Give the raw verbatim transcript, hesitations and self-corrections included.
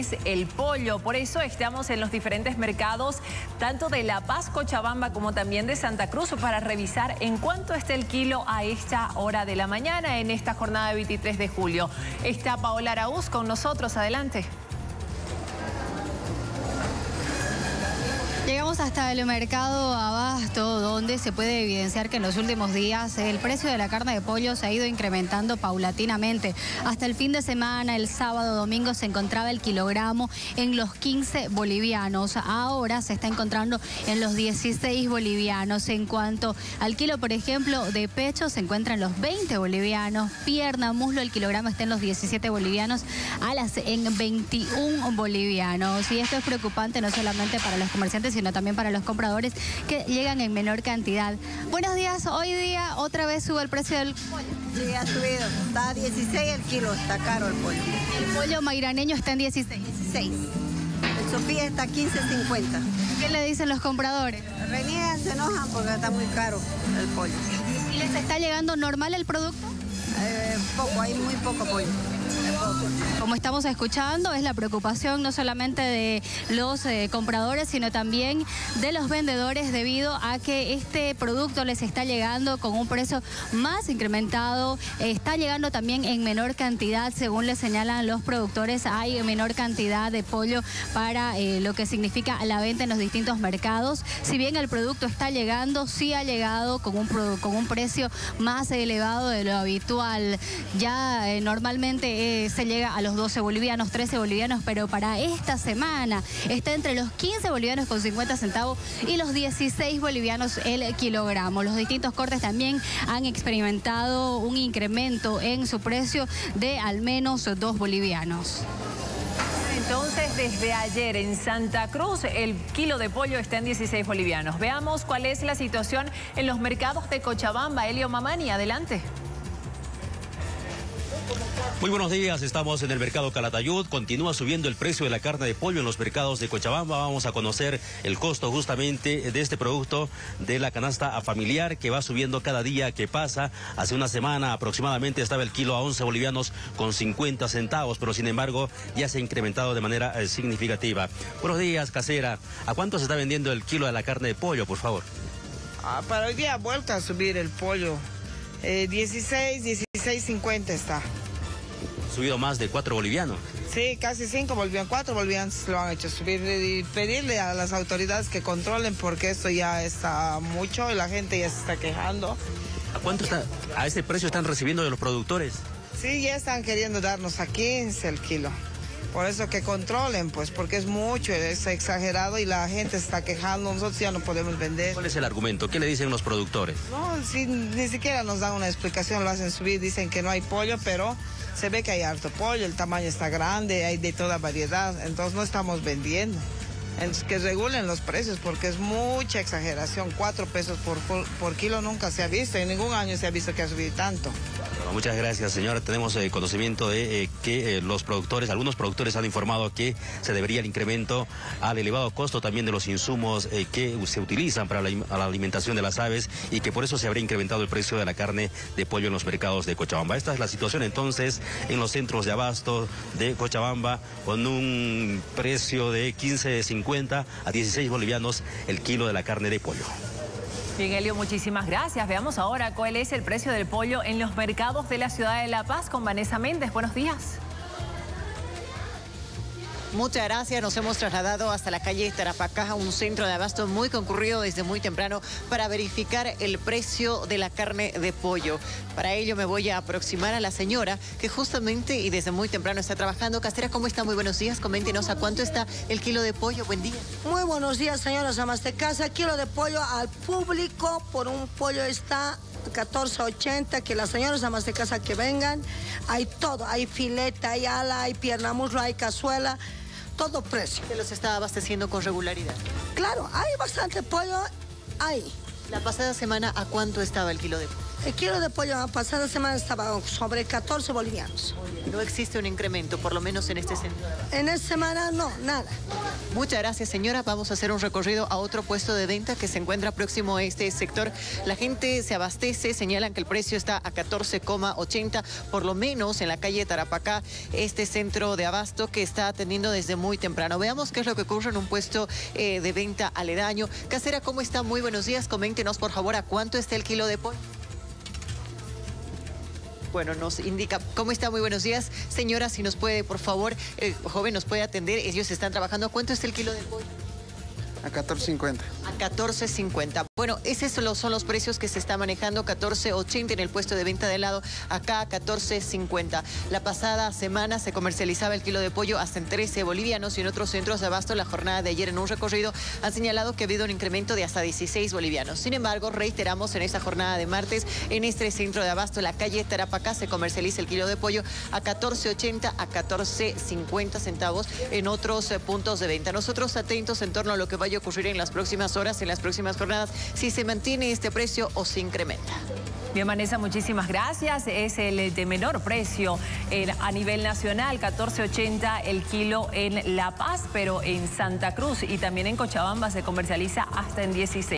es el pollo. Por eso estamos en los diferentes mercados, tanto de La Paz, Cochabamba, como también de Santa Cruz, para revisar en cuánto está el kilo a esta hora de la mañana, en esta jornada de veintitrés de julio. Está Paola Araúz con nosotros. Adelante. Llegamos hasta el mercado Abasto, donde se puede evidenciar que en los últimos días el precio de la carne de pollo se ha ido incrementando paulatinamente. Hasta el fin de semana, el sábado, domingo, se encontraba el kilogramo en los quince bolivianos. Ahora se está encontrando en los dieciséis bolivianos. En cuanto al kilo, por ejemplo, de pecho, se encuentra en los veinte bolivianos. Pierna, muslo, el kilogramo está en los diecisiete bolivianos, alas en veintiún bolivianos. Y esto es preocupante no solamente para los comerciantes, sino también para los compradores que llegan en menor cantidad. Buenos días, hoy día otra vez sube el precio del pollo. Sí, ha subido, está a dieciséis el kilo, está caro el pollo. El pollo mairaneño está en dieciséis. dieciséis. El Sofía está a quince cincuenta. ¿Qué le dicen los compradores? Reniegan, se enojan porque está muy caro el pollo. ¿Y les está llegando normal el producto? Eh, poco, hay muy poco pollo. Como estamos escuchando, es la preocupación no solamente de los eh, compradores, sino también de los vendedores, debido a que este producto les está llegando con un precio más incrementado, eh, está llegando también en menor cantidad, según les señalan los productores. Hay menor cantidad de pollo para eh, lo que significa la venta en los distintos mercados. Si bien el producto está llegando, sí ha llegado con un, con un precio más elevado de lo habitual. Ya eh, normalmente eh, se llega a los doce bolivianos, trece bolivianos, pero para esta semana está entre los quince bolivianos con cincuenta centavos y los dieciséis bolivianos el kilogramo. Los distintos cortes también han experimentado un incremento en su precio de al menos dos bolivianos. Entonces, desde ayer en Santa Cruz, el kilo de pollo está en dieciséis bolivianos. Veamos cuál es la situación en los mercados de Cochabamba. Elio Mamani, adelante. Muy buenos días, estamos en el mercado Calatayud. Continúa subiendo el precio de la carne de pollo en los mercados de Cochabamba. Vamos a conocer el costo justamente de este producto, de la canasta familiar, que va subiendo cada día que pasa. Hace una semana aproximadamente estaba el kilo a once bolivianos con cincuenta centavos, pero sin embargo ya se ha incrementado de manera eh, significativa. Buenos días, casera. ¿A cuánto se está vendiendo el kilo de la carne de pollo, por favor? Ah, para hoy día ha vuelto a subir el pollo. Eh, dieciséis, dieciséis cincuenta está. Subido más de cuatro bolivianos. Sí, casi cinco bolivianos, cuatro bolivianos lo han hecho subir, y pedirle a las autoridades que controlen, porque esto ya está mucho y la gente ya se está quejando. ¿A cuánto está? ¿A ese precio están recibiendo de los productores? Sí, ya están queriendo darnos a quince el kilo. Por eso que controlen, pues, porque es mucho, es exagerado y la gente se está quejando, nosotros ya no podemos vender. ¿Cuál es el argumento? ¿Qué le dicen los productores? No, sí, ni siquiera nos dan una explicación, lo hacen subir, dicen que no hay pollo, pero se ve que hay harto pollo, el tamaño está grande, hay de toda variedad, entonces no estamos vendiendo. Entonces, que regulen los precios, porque es mucha exageración. Cuatro pesos por, por, por kilo nunca se ha visto, en ningún año se ha visto que ha subido tanto. Bueno, muchas gracias, señora. Tenemos eh, conocimiento de eh, que eh, los productores, algunos productores han informado que se debería el incremento al elevado costo también de los insumos eh, que se utilizan para la, la alimentación de las aves, y que por eso se habría incrementado el precio de la carne de pollo en los mercados de Cochabamba. Esta es la situación entonces en los centros de abasto de Cochabamba, con un precio de quince cincuenta a dieciséis bolivianos el kilo de la carne de pollo. Bien, Elio, muchísimas gracias. Veamos ahora cuál es el precio del pollo en los mercados de la ciudad de La Paz con Vanessa Méndez. Buenos días. Muchas gracias. Nos hemos trasladado hasta la calle Tarapacá, un centro de abasto muy concurrido desde muy temprano, para verificar el precio de la carne de pollo. Para ello me voy a aproximar a la señora que justamente y desde muy temprano está trabajando. Casera, ¿cómo está? Muy buenos días. Coméntenos a cuánto está el kilo de pollo. Buen día. Muy buenos días, señoras amas de casa. Kilo de pollo al público por un pollo está catorce ochenta, que las señoras amas de casa que vengan. Hay todo, hay filete, hay ala, hay pierna muslo, hay cazuela. Todo precio. ¿Se los está abasteciendo con regularidad? Claro, hay bastante pollo, hay. La pasada semana, ¿a cuánto estaba el kilo de pollo? El kilo de pollo la pasada semana estaba sobre catorce bolivianos. No existe un incremento, por lo menos en este sentido. En esta semana no, nada. Muchas gracias, señora. Vamos a hacer un recorrido a otro puesto de venta que se encuentra próximo a este sector. La gente se abastece, señalan que el precio está a catorce coma ochenta, por lo menos en la calle Tarapacá, este centro de abasto que está atendiendo desde muy temprano. Veamos qué es lo que ocurre en un puesto eh, de venta aledaño. Casera, ¿cómo está? Muy buenos días. Coméntenos, por favor, a cuánto está el kilo de pollo. Bueno, nos indica, ¿cómo está? Muy buenos días. Señora, si nos puede, por favor, eh, joven, nos puede atender. Ellos están trabajando. ¿Cuánto es el kilo de pollo? A catorce cincuenta. A catorce cincuenta. Bueno, esos son los, son los precios que se está manejando, catorce ochenta en el puesto de venta de helado, acá a catorce cincuenta. La pasada semana se comercializaba el kilo de pollo hasta en trece bolivianos y en otros centros de abasto la jornada de ayer en un recorrido han señalado que ha habido un incremento de hasta dieciséis bolivianos. Sin embargo, reiteramos, en esta jornada de martes, en este centro de abasto, la calle Tarapacá, se comercializa el kilo de pollo a catorce ochenta, a catorce cincuenta centavos en otros eh, puntos de venta. Nosotros atentos en torno a lo que vaya a ocurrir en las próximas horas, en las próximas jornadas, si se mantiene este precio o se incrementa. Bien, Vanessa, muchísimas gracias. Es el de menor precio el, a nivel nacional, catorce ochenta el kilo en La Paz, pero en Santa Cruz y también en Cochabamba se comercializa hasta en dieciséis.